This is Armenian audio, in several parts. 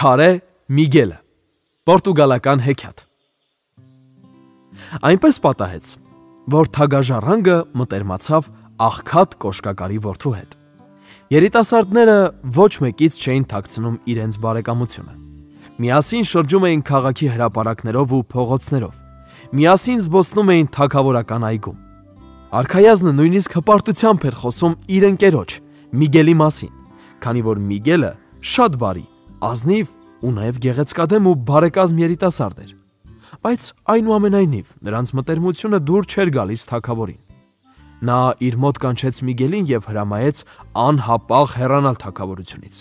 Քարե Միգելը, պորտուգալական հեքիաթ։ Այնպես պատահեց, որ թագաժառանգը մտերմացավ աղքատ կոշկակարի որդու հետ։ Երիտասարդները ոչ մեկից չէին թաքցնում իրենց բարեկամությունը։ Միասին շրջում էին քաղաքի հրապարակներով ու փողոցներով։ Միասին զբոսնում էին թագավորական այգում։ Արքայազնը նույնիսկ հպարտությամբ էր խոսում իր ընկերոջ Միգելի մասին, քանի որ Միգելը շատ բարի, ազնիվ ու նաև գեղեցկադեմ ու բարեկազմ երիտասարդ էր։ Բայց այնուամենայնիվ նրանց մտերմությունը դուր չէր գալիս թագավորին։ Նա իր մոտ կանչեց Միգելին եւ հրամայեց անհապաղ հեռանալ թագավորությունից։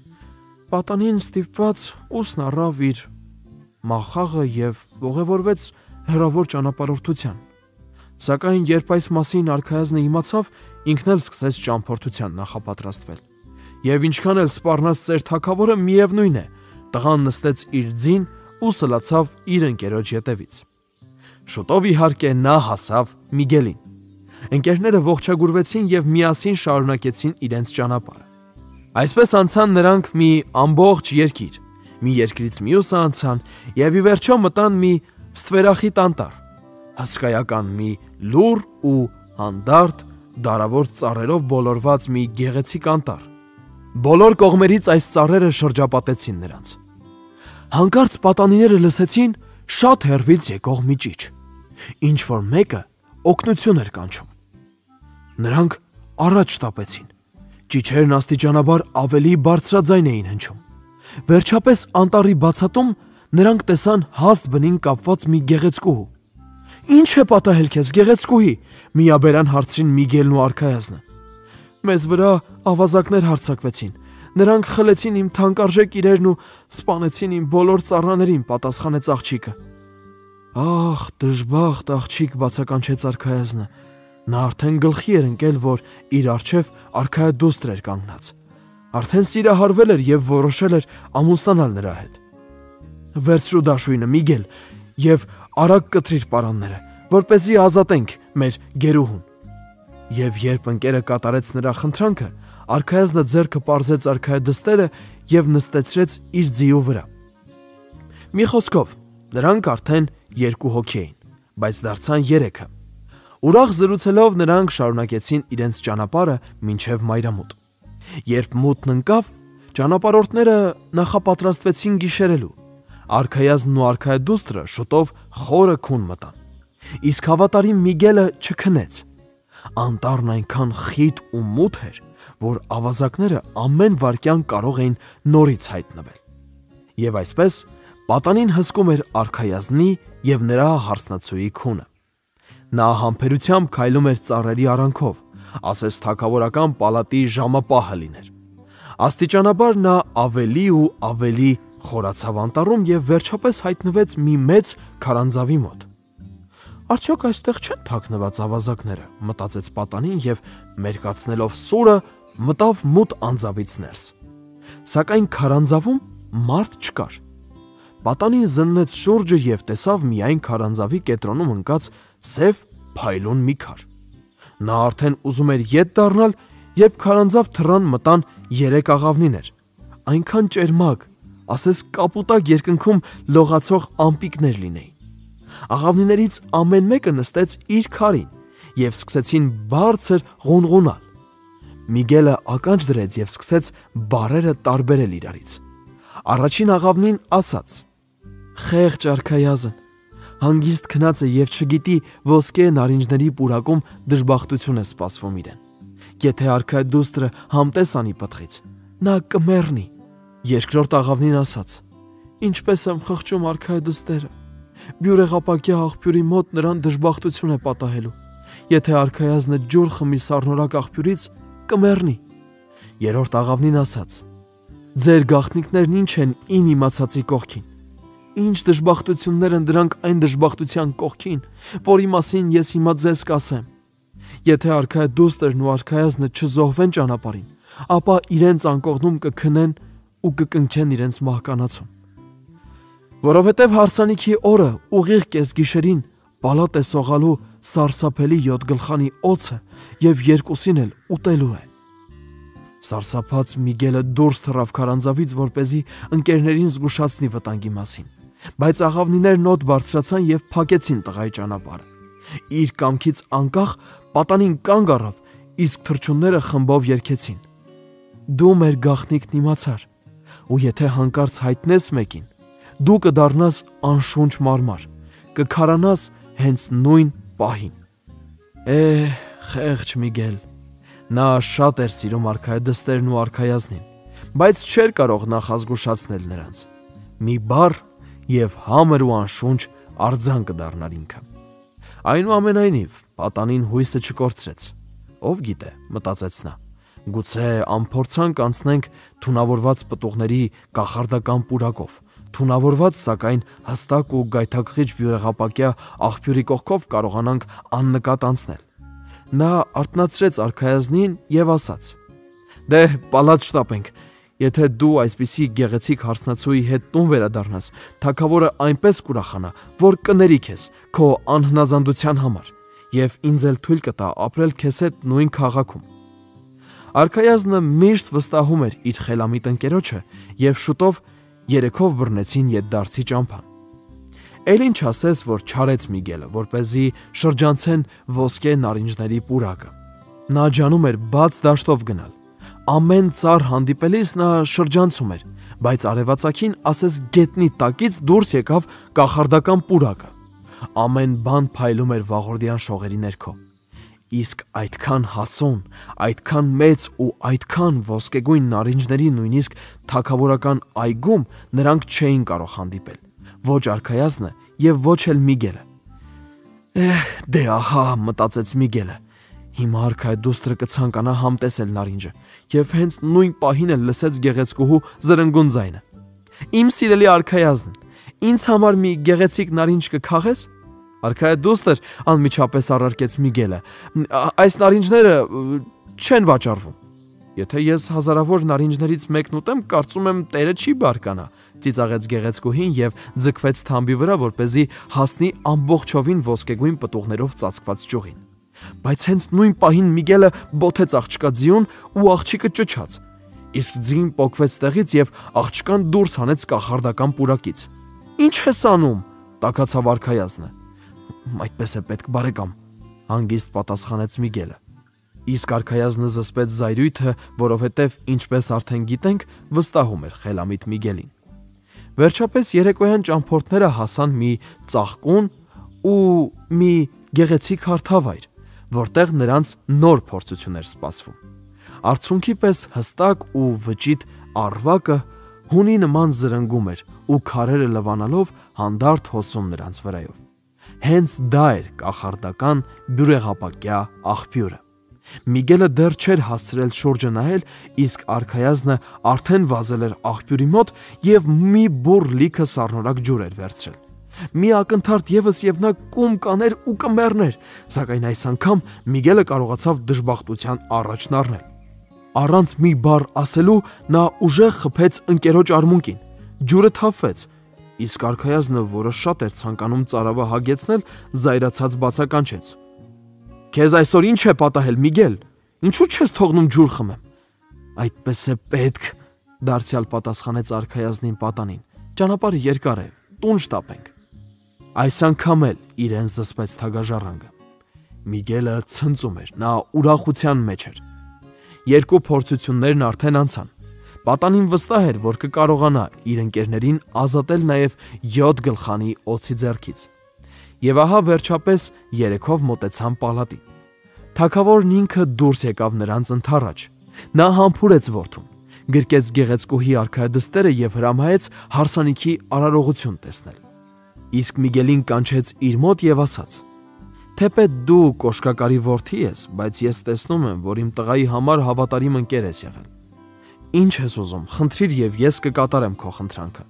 Պատանին ստիպված ուսն առավ իր մախաղը եւ ողևորվեց հեռավոր ճանապարհորդության։ Սակայն երբ այս մասին արքայազնը իմացավ, ինքն էլ սկսեց ճամփորդության նախապատրաստվել։ Եվ ինչքան էլ սպառնաց ծեր թագավորը, միևնույն է, տղան նստեց իր ձին ու սլացավ իր ընկերոջ ետևից։ Շուտով իհարկե նա հասավ Միգելին։ Ընկերները ողջագուրվեցին եւ միասին շարունակեցին իրենց ճանապարհը։ Այսպես անցան նրանք մի ամբողջ երկիր, մի երկրից մյուսը անցան եւ ի վերջո մտան մի ստվերախիտ անտառ, հսկայական մի լուռ ու հանդարտ, դարավոր ծառերով բոլորված մի գեղեցիկ անտառ։ Բոլոր կողմերից այս ծառերը շրջապատեցին նրանց։ Հանկարծ պատանիները լսեցին շատ հեռվից եկող մի ճիչ, ինչ որ մեկը օգնություն էր կանչում։ Նրանք առաջ շտապեցին։ Ճիչերն աստիճանաբար ավելի բարձրաձայն էին հնչում։ Վերջապես անտառի բացատում նրանք տեսան հաստ բնին կապված մի գեղեցկուհու։ Ինչ է պատահել քեզ, գեղեցկուհի, միաբերան հարցրին Միգելն ու արքայազնը։ Մեզ վրա ավազակներ հարձակվեցին։ Նրանք խլեցին իմ թանկարժեք իրերն ու սպանեցին իմ բոլոր ծառաներին, պատասխանեց աղջիկը։ Ախ, դժբախտ աղջիկ, բացականչեց արքայազնը։ Նա արդեն գլխի էր ընկել, որ իր առջև արքայադուստր էր կանգնած։ Արդեն սիրահարվել էր եւ որոշել էր ամուսնանալ նրա հետ։ Վերցրու դաշույնը, Միգել, եւ արագ կտրիր պարանները, որպեսզի ազատենք մեր գերուհուն։ Եվ երբ ընկերը կատարեց նրա խնդրանքը, արքայազնը ձեռքը պարզեց արքայադստերը եւ նստեցրեց իր ձիու վրա։ Մի խոսքով, նրանք արդեն 2 հոգի էին, բայց դարձան 3-ը։ Ուրախ զրուցելով նրանք շարունակեցին իրենց ճանապարհը մինչև մայրամուտ։ Երբ մութն ընկավ, ճանապարհորդները նախապատրաստվեցին գիշերելու։ Արքայազնն ու արքայադուստրը շուտով խորը քուն մտան։ Իսկ հավատարիմ Միգելը չքնեց։ Անտառն այնքան խիտ ու մութ էր, որ ավազակները ամեն վայրկյան կարող էին նորից հայտնվել։ Եվ այսպես պատանին հսկում էր արքայազնի եւ նրա հարսնացուի քունը։ Նա համբերությամբ քայլում էր ծառերի արանքով, ասես թագավորական պալատի ժամապահը լիներ։ Աստիճանաբար նա ավելի ու ավելի խորացավ անտառում եւ վերջապես հայտնվեց մի մեծ քարանձավի մոտ։ Արդյոք այստեղ չեն թաքնված ավազակները, մտածեց պատանին եւ մերկացնելով սուրը մտավ մութ անձավից ներս։ Սակայն քարանձավում մարդ չկար։ Պատանին զննեց շուրջը եւ տեսավ միայն քարանձավի կետրոնում ընկած սև փայլուն մի քար։ Նա արդեն ուզում էր ետ դառնալ, երբ քարանձավ թռան մտան 3 աղավնիներ։ Այնքան ճերմակ, ասես կապուտակ երկնքում լողացող ամպիկներ լինեին։ Աղավնիներից ամեն մեկը նստեց իր քարին եւ սկսեցին բարձր ղունղունալ։ Միգելը ականջ դրեց եւ սկսեց բառերը տարբերել իրարից։ Առաջին աղավնին ասաց. Խեղճ արքայազն, հանգիստ քնած է եւ չգիտի ոսկե նարինջների պուրակում դժբախտություն է սպասվում իրեն։ Եթե արքայադուստրը համտես անի պտղից, նա կմեռնի։ Երկրորդ աղավնին ասաց. Ինչպես եմ խղճում արքայադուստերը։ Բյուրեղապակյա աղբյուրի մոտ նրան դժբախտություն է պատահելու։ Եթե արքայազնը ջուր խմի սառնորակ աղբյուրից, կմեռնի։ Երրորդ աղավնին ասաց. Ձեր գաղտնիքներն ինչ են իմ իմացածի կողքին։ Ինչ դժբախտություններ են դրանք այն դժբախտության կողքին, որի մասին ես հիմա ձեզ կասեմ։ Եթե արքայադուստերն ու արքայազնը չզոհվեն ճանապարհին, ապա իրենց անկողնում կքնեն ու կկնքեն իրենց մահկանացուն։ Որովհետև հարսանիքի օրը ուղիղ կեսգիշերին պալատ է սողալու սարսափելի 7 գլխանի օձը եւ երկուսին էլ ուտելու է։ Սարսափած Միգելը դուրս թռավ քարանձավից, որպեսզի ընկերներին զգուշացնի վտանգի մասին, բայց աղավնիներն օդ բարձրացան եւ փակեցին տղայի ճանապարհը։ Իր կամքից անկախ պատանին կանգ առավ, իսկ թռչունները խմբով երգեցին. «Դու մեր գաղտնիքն իմացար, ու եթե հանկարծ հայտնես մեկին, դու կդառնաս անշունչ մարմար, կքարանաս հենց նույն պահին»։ Խեղճ Միգել։ Նա շատ էր սիրում արքայադստերն ու արքայազնին, բայց չէր կարող նախազգուշացնել նրանց։ Մի բառ եւ համր ու անշունչ արձան կդառնար ինքը։ Այնուամենայնիվ, պատանին հույսը չկորցրեց։ Ով գիտե, մտածեց նա, գուցե անփորձանք անցնենք թունավորված պտուղների կախարդական պուրակով, թունավորված սակայն հստակ ու գայթակղիչ բյուրեղապակյա աղբյուրի կողքով կարողանանք աննկատ անցնել։ Նա արթնացրեց արքայազնին եւ ասաց. «Դե, պալատ շտապենք։ Եթե դու այսպիսի գեղեցիկ հարսնացուի հետ տուն վերադառնաս, թագավորը այնպես կուրախանա, որ կների քեզ քո անհնազանդության համար եւ ինձ էլ թույլ կտա ապրել քեզ հետ նույն քաղաքում»։ Արքայազնը միշտ վստահում էր իր խելամիտ ընկերոջը եւ շուտով երեքով բռնեցին ետդարձի ճամփան։ Էլ ինչ ասես, որ չարեց Միգելը, որպեսզի շրջանցեն ոսկե նարինջների պուրակը։ Նա ջանում էր բաց դաշտով գնալ։ Ամեն ծառ հանդիպելիս նա շրջանցում էր, բայց արևածագին ասես գետնի տակից դուրս եկավ կախարդական պուրակը։ Ամեն բան փայլում էր վաղորդյան շողերի ներքո։ Իսկ այդքան հասուն, այդքան մեծ ու այդքան ոսկեգույն նարինջների նույնիսկ թագավորական այգում նրանք չէին կարող հանդիպել։ Ոչ արքայազնը եւ ոչ էլ Միգելը։ Դե ահա, մտածեց Միգելը, հիմա արքայադուստրը կցանկանա համտեսել նարինջը եւ հենց նույն պահին էլ լսեց գեղեցկուհու զրնգուն ձայնը։ Իմ սիրելի արքայազն, ինձ համար մի գեղեցիկ նարինջ կքաղես։ Արքայադուստր, անմիջապես առարկեց Միգելը, այս նարինջները չեն վաճառվում։ Եթե ես հազարավոր նարինջներից մեկն ուտեմ, կարծում եմ տերը չի բարկանա, ծիծաղեց գեղեցկուհին եւ ձգվեց թամբի վրա, որպեսզի հասնի ամբողջովին ոսկեգույն պտուղներով ծածկված ճյուղին։ Բայց հենց նույն պահին Միգելը բոթեց աղջկա ձիուն ու աղջիկը ճչաց։ Իսկ ձին պոկվեց տեղից եւ աղջկան դուրս հանեց կախարդական պուրակից։ Ինչ ես անում, տաքացավ արքայազնը։ Այդպես է պետք, բարեկամ, հանգիստ պատասխանեց Միգելը։ Իսկ արքայազնը զսպեց զայրույթը, որովհետև ինչպես արդեն գիտենք, վստահում էր խելամիտ Միգելին։ Վերջապես երեկոյան ճամփորդները հասան մի ծաղկուն ու մի գեղեցիկ հարթավայր, որտեղ նրանց նոր փորձություն էր սպասվում։ Արցունքի պես հստակ ու վճիտ առվակը հունի նման զրնգում էր ու քարերը լվանալով հանդարտ հոսում նրանց վրայով։ Հենց դա էր կախարդական բյուրեղապակյա աղբյուրը։ Միգելը դեռ չէր հասցրել շուրջը նայել, իսկ արքայազնը արդեն վազել էր աղբյուրի մոտ եւ մի բուռ լիքը սառնորակ ջուր էր վերցրել։ Մի ակնթարթ եւս եւ նա կում կաներ ու կմեռներ, սակայն այս անգամ Միգելը կարողացավ դժբախտության առաջն առնել։ Առանց մի բառ ասելու նա ուժեղ խփեց ընկերոջ արմունկին։ Ջուրը թափվեց, իսկ արքայազնը, որը շատ էր ցանկանում ծարավը հագեցնել, զայրացած բացականչեց. Քեզ այսօր ինչ է պատահել, Միգել, ինչու չես թողնում ջուր խմեմ։ Այդպես է պետք, դարձյալ պատասխանեց արքայազնին պատանին։ Ճանապարհը երկար է, տուն շտապենք։ Այս անգամ էլ իրեն զսպեց թագաժառանգը։ Միգելը ցնծում էր, նա ուրախության մեջ էր։ Երկու փորձություններն արդեն անցան։ Պատանին վստահ էր, որ կկարողանա իր ընկերներին ազատել նաև 7 գլխանի օձի ձեռքից։ Եվ ահա վերջապես երեքով մոտեցան պալատին։ Թագավորն ինքը դուրս եկավ նրանց ընդառաջ։ Նա համբուրեց որդուն, գրկեց գեղեցկուհի արքայադստերը եւ հրամայեց հարսանիքի արարողություն տեսնել։ Իսկ Միգելին կանչեց իր մոտ եւ ասաց. Թեպետ դու կոշկակարի որդի ես, բայց ես տեսնում եմ, որ իմ տղայի համար հավատարիմ ընկեր ես եղել։ Ինչ ես ուզում, խնդրիր եւ ես կկատարեմ քո խնդրանքը։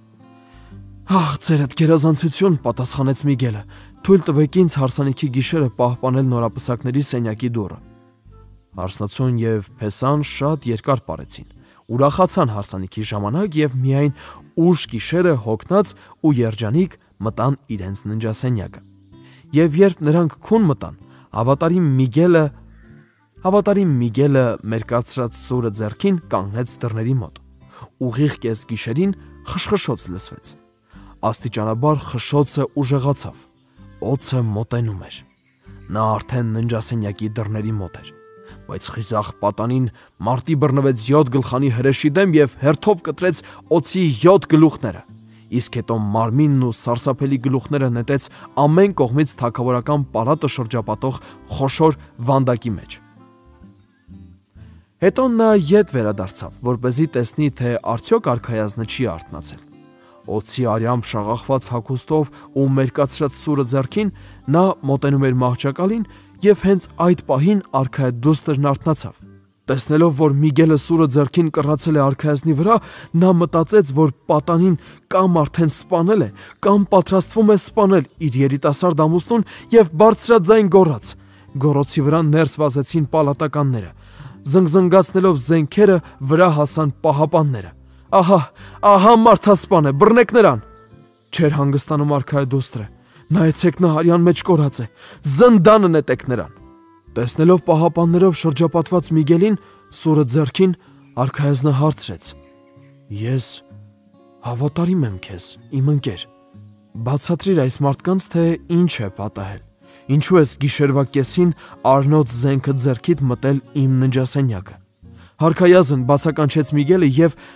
Ահ, ծերդ գերազանցություն, պատասխանեց Միգելը։ Թույլ տվեք ինձ հարսանիքի գիշերը պահպանել նորապսակների սենյակի դուռը։ Հարսնացուն եւ Փեսան շատ երկար պարեցին։ Ուրախացան հարսանիքի ժամանակ եւ միայն ուշ գիշերը հոգնած ու երջանիկ մտան իրենց ննջասենյակը։ Եվ երբ նրանք քուն մտան, հավատարիմ Միգելը Հավատարիմ Միգելը մերկացրած սուրը ձեռքին կանգնեց դռների մոտ։ Ուղիղ կես գիշերին խշխշոց լսվեց։ Աստիճանաբար խշշոցը ուժեղացավ։ Օձը մոտենում էր։ Նա արդեն ննջասենյակի դռների մոտ էր, բայց խիզախ պատանին մարտի բռնվեց 7 գլխանի հրեշի դեմ եւ հերթով կտրեց օձի 7 գլուխները, իսկ հետո մարմինն ու սարսափելի գլուխները նետեց ամեն կողմից թագավորական պալատը շրջապատող խոշոր վանդակի մեջ։ Հետո նա ետ վերադարձավ, որպեսզի տեսնի, թե արդյոք արքայազնը չի արթնացել։ Օձի արյամբ շաղախված հագուստով ու մերկացրած սուրը ձեռքին նա մոտենում էր մահճակալին եւ հենց այդ պահին արքայադուստրն արթնացավ։ Տեսնելով, որ Միգելը սուրը ձեռքին կռացել է արքայազնի վրա, նա մտածեց, որ պատանին կամ արդեն սպանել է, կամ պատրաստվում է սպանել իր երիտասարդ ամուսնուն եւ բարձրաձայն գոռաց։ Գոռոցի վրա ներս վազեցին պալատականները։ Զնգզնգացնելով զենքերը վրա հասան պահապանները։ Ահա մարդասպան է, բռնեք նրան։ Չէր հանգստանում արքայադուստրը։ Նայեցեք, նա արյան մեջ կորած է, զնդանը նետեք նրան։ Տեսնելով պահապաններով շրջապատված Միգելին սուրը ձեռքին, արքայազնը հարցրեց. Ես հավատարիմ եմ քեզ, իմ ընկեր։ Բացատրիր այս մարդկանց, թե ինչ է պատահել։ Ինչու ես գիշերվա կեսին արնոց զենքը ձեռքիդ մտել իմ ննջասենյակը։ Արքայազն բացականչեց Միգելը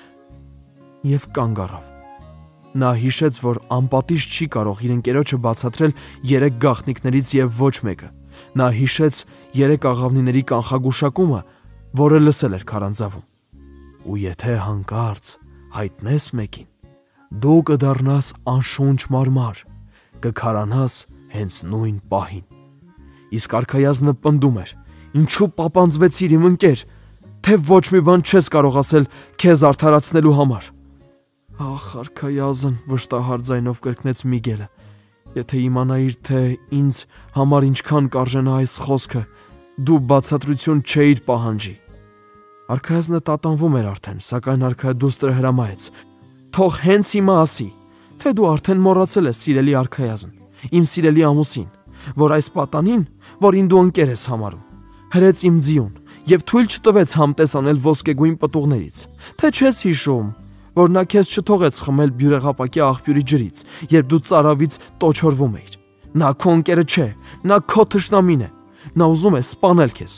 եւ կանգ առավ։ Նա հիշեց, որ անպատիժ չի կարող իր ընկերոջը բացատրել 3 գաղտնիքներից եւ ոչ մեկը։ Նա հիշեց 3 աղավնիների կանխագուշակումը, որը լսել էր քարանձավում։ Ու եթե հանկարծ հայտնես մեկին, դու կդառնաս անշունչ մարմար, կքարանաս հենց նույն պահին։ Իսկ արքայազնը պնդում էր. Ինչու պապանձվեցիր իմ ընկեր, թե ոչ մի բան չես կարող ասել քեզ արդարացնելու համար։ Ախ, արքայազն, վշտահար ձայնով կրկնեց Միգելը, եթե իմանայիր, թե ինձ համար ինչքան կարժենա այս խոսքը, դու բացատրություն չէիր պահանջի։ Արքայազնը տատանվում էր արդեն, սակայն արքայադուստրը հրամայեց. Թող հենց հիմա ասի, թե դու արդեն մոռացել ես սիրելի արքայազն, իմ սիրելի ամուսին, որ այս պատանին, որին դու ընկեր ես համարում, հրեց իմ ձիուն եւ թույլ չտվեց համտես անել ոսկեգույն պտուղներից, թե չես հիշում, որ նա քեզ չթողեց խմել բյուրեղապակի աղբյուրի ջրից, երբ դու ծարավից տոչորվում էիր։ Նա քո ընկերը չէ, նա քո թշնամին է, նա ուզում է սպանել քեզ։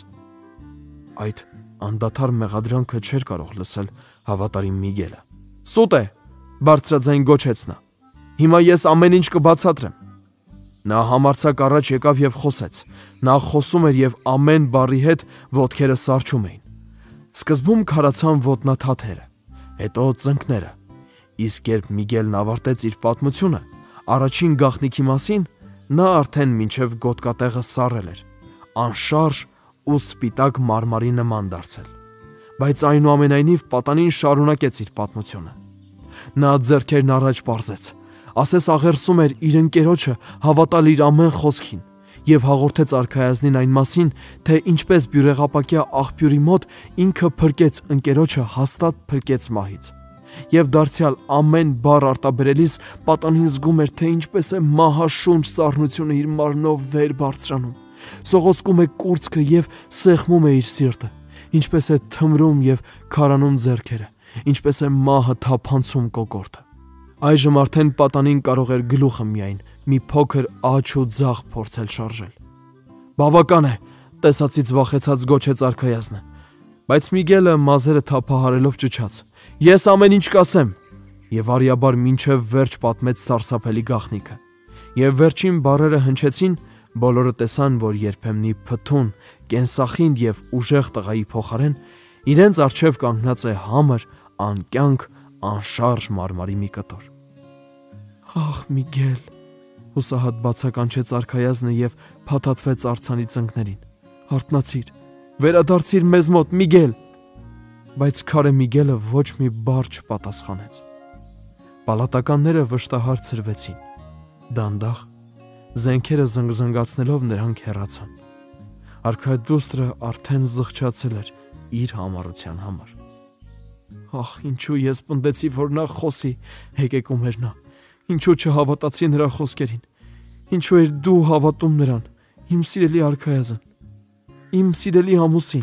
Այդ անդադար մեղադրանքը չէր կարող լսել հավատարիմ Միգելը։ Սուտ է, բարձրաձայն գոչեց նա։ Հիմա ես ամեն ինչ կբացատրեմ։ Նա համարձակ առաջ եկավ եւ խոսեց։ Նա խոսում էր եւ ամեն բառի հետ ոտքերը սառչում էին։ Սկզբում քարացան ոտնաթաթերը, հետո ծնկները, իսկ երբ Միգելն ավարտեց իր պատմությունը, առաջին գաղտնիքի մասին, նա արդեն մինչև գոտկատեղը սառել էր, անշարժ ու սպիտակ մարմարի նման դարձել, բայց այնուամենայնիվ պատանին շարունակեց իր պատմությունը։ Նա ձեռքերն առաջ պարզեց, ասես աղերսում էր իր ընկերոջը հավատալ իր ամեն խոսքին եւ հաղորդեց արքայազնին այն մասին, թե ինչպես բյուրեղապակյա աղբյուրի մոտ ինքը փրկեց ընկերոջը հաստատ փրկեց մահից։ Եվ դարձյալ ամեն բառ արտաբերելիս պատանին զգում էր, թե ինչպես է մահաշունչ սառնությունը իր մարմնով վեր բարձրանում, սողոսկում է կուրծքը եւ սեղմում է իր սիրտը, ինչպես է թմրում եւ քարանում ձեռքերը, ինչպես է մահը թափանցում կոկորդը։ Այժմ արդեն պատանին կարող էր գլուխը միայն մի փոքր աջ ու ձախ փորձել շարժել։ Բավական է, տեսածից վախեցած գոչեց արքայազնը, բայց Միգելը մազերը թափահարելով ճչաց. Ես ամեն ինչ կասեմ, եւ արիաբար մինչև վերջ պատմեց սարսափելի գաղտնիքը։ Եվ վերջին բառերը հնչեցին, բոլորը տեսան, որ երբեմնի փթուն, կենսախինդ եւ ուժեղ տղայի փոխարեն իրենց առջև կանգնած է համր, անկյանք, անշարժ մարմարի մի կտոր։ Ախ, Միգել, հուսահատ բացականչեց արքայազնը եւ փաթաթվեց արձանի ծնկներին։ Հարթնացիր, վերադարձիր մեզ մոտ, Միգել։ Բայց քարե Միգելը ոչ մի բառ չպատասխանեց։ Պալատականները վշտահար ցրվեցին։ Դանդաղ, զենքերը զնգզնգացնելով նրանք հեռացան։ Արքայադուստրը արդեն զղջացել էր իր համառության համար։ Ախ, ինչու ես պնդեցի, որ նա խոսի, հեկեկում էր նա։ Ինչու չհավատացի նրա խոսքերին։ Ինչու էր դու հավատում նրան, իմ սիրելի արքայազն։ իմ սիրելի ամուսին։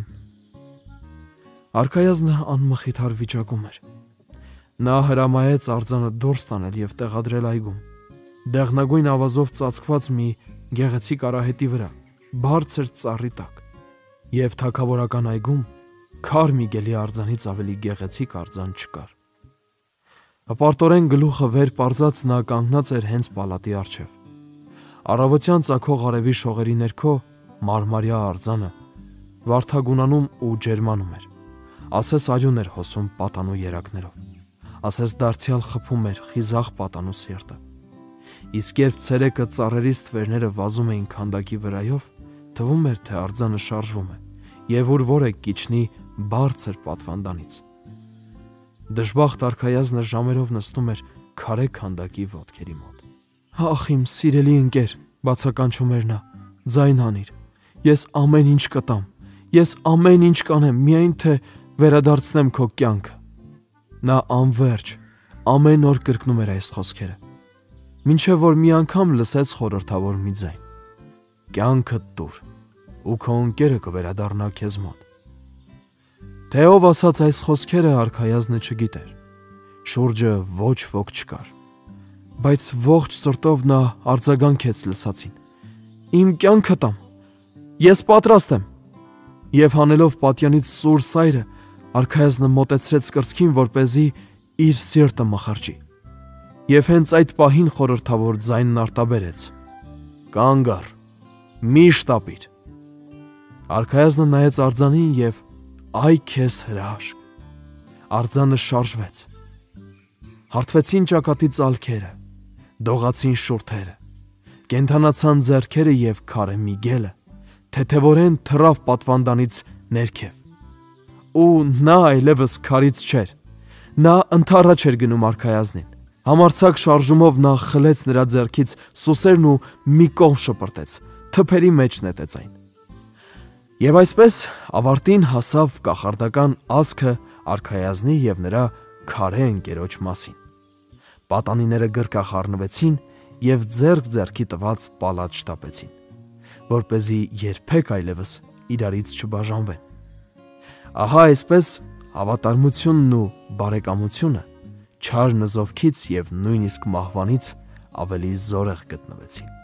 Արքայազնը անմխիթար վիճակում էր։ Նա հրամայեց արձանը դուրս տանել եւ տեղադրել այգում։ Դեղնագույն ավազով ծածկված մի գեղեցիկ արահետի վրա, բարձր ծառի տակ։ Եվ թագավորական այգում քար մի գելի արձանից ավելի գեղեցիկ արձան չկար։ Հպարտորեն գլուխը վեր պարզած նա կանգնած էր հենց պալատի առջև։ Առավոտյան ծագող արևի շողերի ներքո մարմարյա արձանը վարդագունանում ու ջերմանում էր։ Ասես արյուն էր հոսում պատանու երակներով։ Ասես դարձյալ խփում էր խիզախ պատանու սիրտը։ Իսկ երբ ցերեկը ծառերից թվերները վազում էին քանդակի վրայով, թվում էր, թե արձանը շարժվում է եւ ուր որ է կիչնի բարձր պատվանդանից։ Դժբախտ արքայազնը ժամերով նստում էր քարե քանդակի ոտքերի մոտ։ Ախ իմ սիրելի ընկեր, բացականչում էր նա, ձայն հանիր։ Ես ամեն ինչ կտամ, ես ամեն ինչ կանեմ, միայն թե վերադարձնեմ քո կյանքը։ Նա անverջ ամեն օր կրկնում էր այս խոսքերը, մինչև որ մի անգամ լսեց խորհրդավոր մի ձայն. կյանքդ տուր, ու քո ընկերը կվերադառնա քեզ մոտ։ Թե ով ասաց այս խոսքերը արքայազնը չգիտեր, շուրջը ոչ ոք չկար, բայց ողջ սրտով նա արձագանքեց լսածին. իմ կյանքը տամ, ես պատրաստ եմ։ Եվ հանելով պատյանից սուր սայրը, արքայազնը մոտեցրեց կրծքին, որպեսզի իր սիրտը մխրճի։ Եվ հենց այդ պահին խորհրդավոր ձայնն արտաբերեց. կանգ առ, մի շտապիր։ Արքայազնը նայեց արձանին եւ այ քեզ հրաշք։ Արձանը շարժվեց։ Հարթվեցին ճակատի ծալքերը, դողացին շուրթերը, կենդանացան ձեռքերը եւ քարե մի գելը թեթևորեն թռավ պատվանդանից ներքև։ Ու նա այլևս քարից չէր։ Նա ընդառաջ էր գնում արքայազնին։ Համարձակ շարժումով նա խլեց նրա ձեռքից սուսերն ու մի կողմ շպրտեց, թփերի մեջ նետեց այն։ Եվ այսպես ավարտին հասավ կախարդական ազգը արքայազնի եւ նրա քարե ընկերոջ մասին։ Պատանիները գրկախառնվեցին եւ ձեռք ձեռքի տված պալատ շտապեցին, որպեսզի երբեք այլևս իրարից չբաժանվեն։ Ահա այսպես հավատարմությունն ու բարեկամությունը չար նզովքից եւ նույնիսկ մահվանից ավելի զորեղ գտնվեցին։